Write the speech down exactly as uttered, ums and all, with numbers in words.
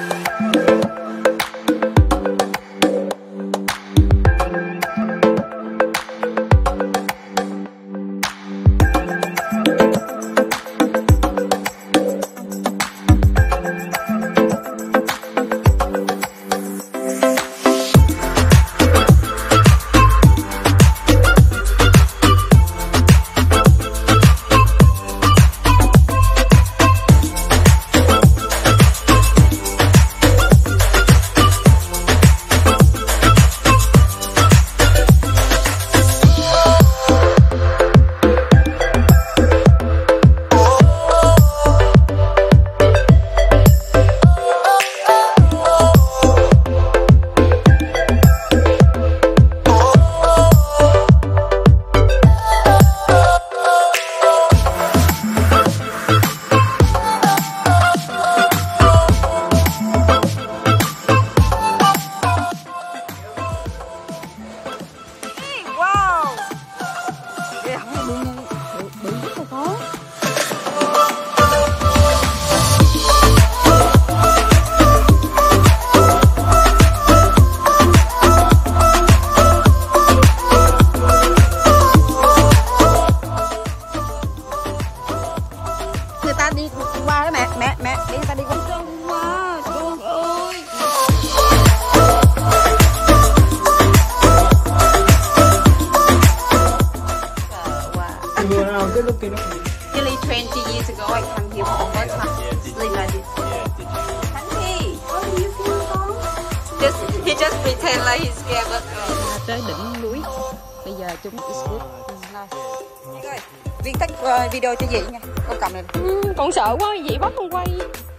Nearly twenty years ago, I come here for the first time. Sleep like this. Henry, how do you feel, Tom? Just, he just pretend like he's scared, but tới đỉnh núi. Bây giờ chúng is good. Viên tắt uh, video cho chị nha. Con cầm này. Ừ, con sợ quá, chị bắt con quay.